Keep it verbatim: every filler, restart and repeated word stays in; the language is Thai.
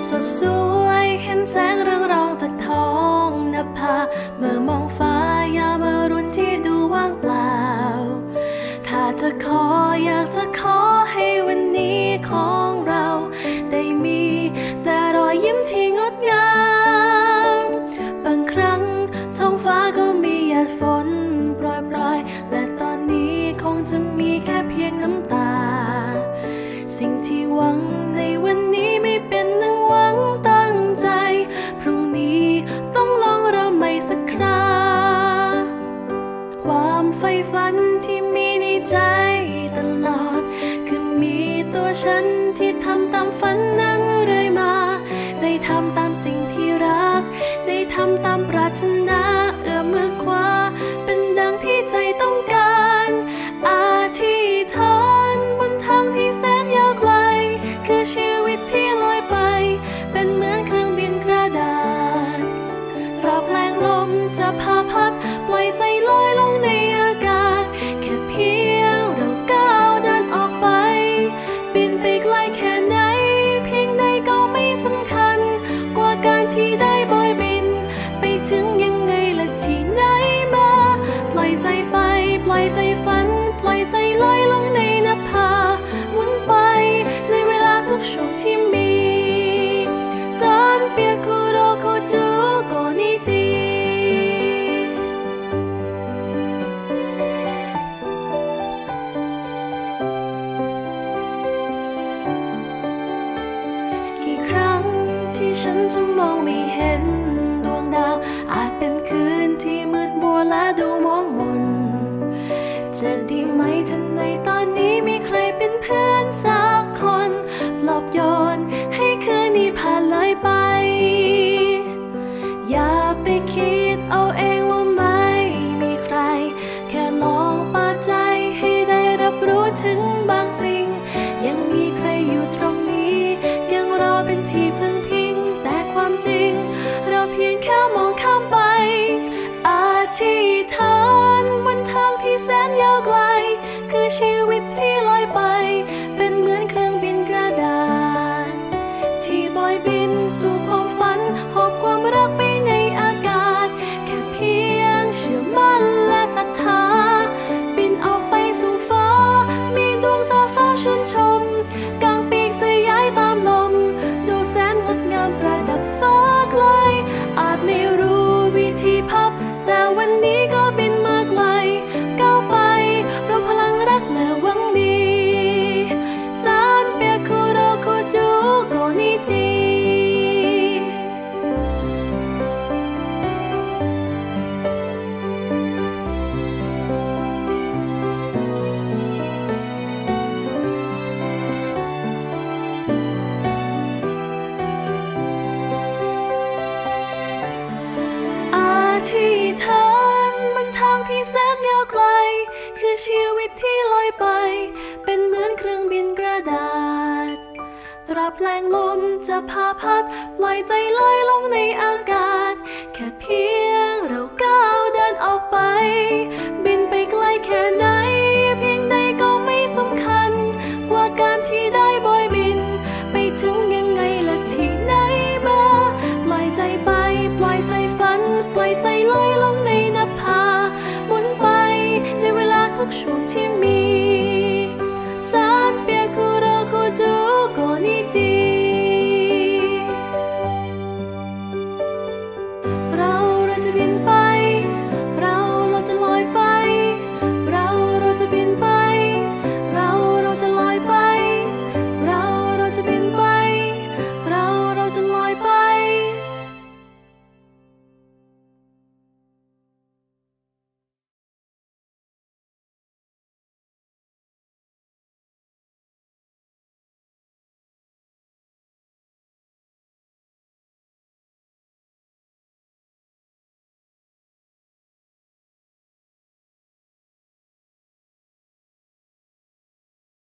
สดสวยเห็นแสงเรืองรองจากท้องนภาเมื่อมองฟ้ายามอรุณที่ดูว่างเปล่าถ้าจะขออยากจะขอให้วันนี้ของเราได้มีแต่รอยยิ้มที่งดงามบางครั้งท้องฟ้าก็มีหยาดฝนโปรยปลายและตอนนี้คงจะมีแค่เพียงน้ำตาสิ่งที่หวังในวันนี้ไม่เป็นดังหวังตั้งใจพรุ่งนี้ต้องลองเริ่มใหม่สักคราความใฝ่ฝันที่มีในใจตลอดคือมีตัวฉันที่ทำตามฝันนั้นเรื่อยมาได้ทำตามสิ่งที่รักได้ทำตามปรารถนาเอื้อมมือขวาเป็นดังที่ใจต้องการอธิษฐานบนทางที่แสนยาวไกลคือชีวิตที่ลอยไปเป็นเหมือนเครื่องบินกระดาษตราบแรงลมจะพาพัดปล่อยใจลอยลงในอากาศแค่เพียงเราก้าวเดินออกไปบินไปไกลแค่ไหนเพียงใดก็ไม่สำคัญกว่าการที่ได้บอยบินไปถึงยังไงและที่ไหนมาปล่อยใจไปปล่อยใจฝันปล่อยใจลอยลงในนภาหมุนไปในเวลาทุกช่วงที่มีซันเปียคุโรคุจูโกนิจิกี่ครั้งที่ฉันจะมองไม่เห็นดวงดาวอาจเป็นคืนที่มืดมัวและดูมองมนจะดีไหมถ้าในตอนนี้มีใครเป็นเพื่อนสักคนปลอบโยนให้คืนนี้ผ่านเลยไปอย่าไปคิดเอาเองว่าไม่มีใครแค่ลองเปิดใจให้ได้รับรู้ถึงบางสิ่งยังมีใครอยู่ตรงนี้ยังรอเป็นที่พึ่งพิงแต่ความจริงเราเพียงแค่มองข้ามไปอธิษฐานบนทางที่แสนยาวไกลคือชีวิตที่ลอยไปเป็นเหมือนเครื่องบินกระดาษที่บอยบินสู่ความฝันหอบความรักไปในอากาศแค่เพียงเชื่อมั่นและศรัทธาบินออกไปสู่ฟ้ามีดวงตาฟ้าชื่นชมกางปีกสยายตามลมดูแสนงดงามประดับฟ้าไกลอาจไม่รู้วิธีพับแต่วันนี้ก็บินมาไกลก้าวไปรวมพลังรักและหวังดีซันเปียคุโรคุจูโกนิจิอธิษฐานบนทางที่แสนยาวไกลคือชีวิตที่ลอยไปเป็นเหมือนเครื่องบินกระดาษตราบแรงลมจะพาพัดปล่อยใจลอยลงในอากาศแค่เพียงเราก้าวเดินออกไป